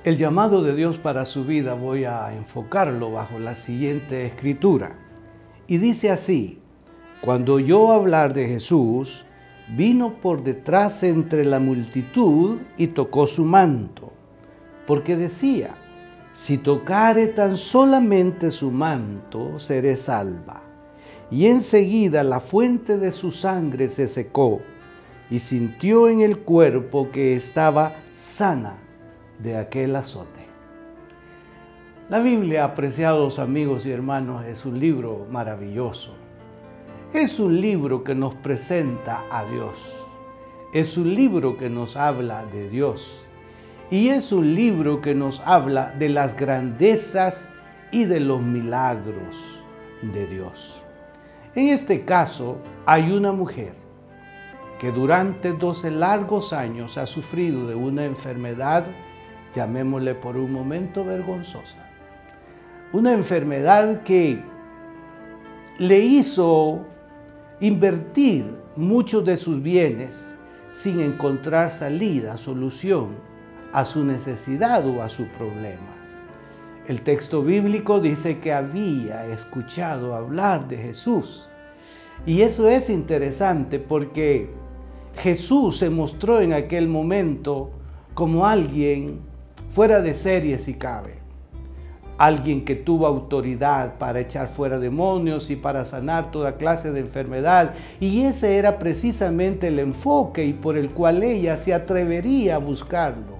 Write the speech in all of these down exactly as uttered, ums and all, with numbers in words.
El llamado de Dios para su vida voy a enfocarlo bajo la siguiente escritura. Y dice así: cuando oyó hablar de Jesús, vino por detrás entre la multitud y tocó su manto, porque decía: si tocare tan solamente su manto, seré salva. Y enseguida la fuente de su sangre se secó, y sintió en el cuerpo que estaba sana de aquel azote. La Biblia, apreciados amigos y hermanos, es un libro maravilloso. Es un libro que nos presenta a Dios. Es un libro que nos habla de Dios. Y es un libro que nos habla de las grandezas y de los milagros de Dios. En este caso, hay una mujer que durante doce largos años ha sufrido de una enfermedad, llamémosle por un momento vergonzosa. Una enfermedad que le hizo invertir muchos de sus bienes sin encontrar salida, solución a su necesidad o a su problema. El texto bíblico dice que había escuchado hablar de Jesús. Y eso es interesante porque Jesús se mostró en aquel momento como alguien fuera de serie si cabe. Alguien que tuvo autoridad para echar fuera demonios y para sanar toda clase de enfermedad. Y ese era precisamente el enfoque y por el cual ella se atrevería a buscarlo.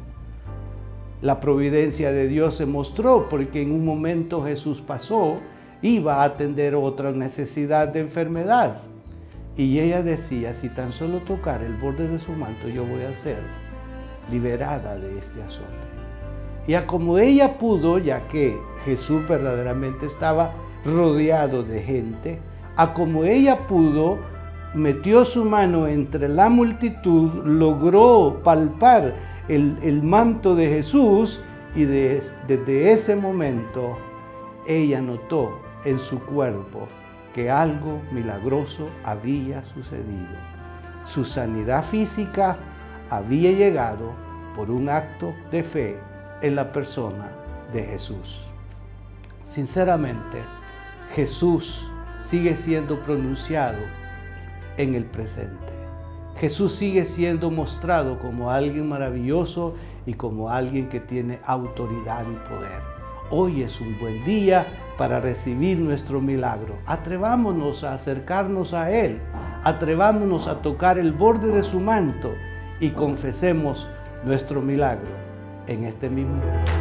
La providencia de Dios se mostró porque en un momento Jesús pasó, iba a atender otra necesidad de enfermedad. Y ella decía: si tan solo tocar el borde de su manto, yo voy a ser liberada de este azote. Y a como ella pudo, ya que Jesús verdaderamente estaba rodeado de gente, a como ella pudo, metió su mano entre la multitud, logró palpar el, el manto de Jesús y de, desde ese momento ella notó en su cuerpo que algo milagroso había sucedido. Su sanidad física había llegado por un acto de fe en la persona de Jesús. Sinceramente, Jesús sigue siendo pronunciado en el presente. Jesús sigue siendo mostrado como alguien maravilloso y como alguien que tiene autoridad y poder. Hoy es un buen día para recibir nuestro milagro. Atrevámonos a acercarnos a Él. Atrevámonos a tocar el borde de su manto y confesemos nuestro milagro en este mismo instante.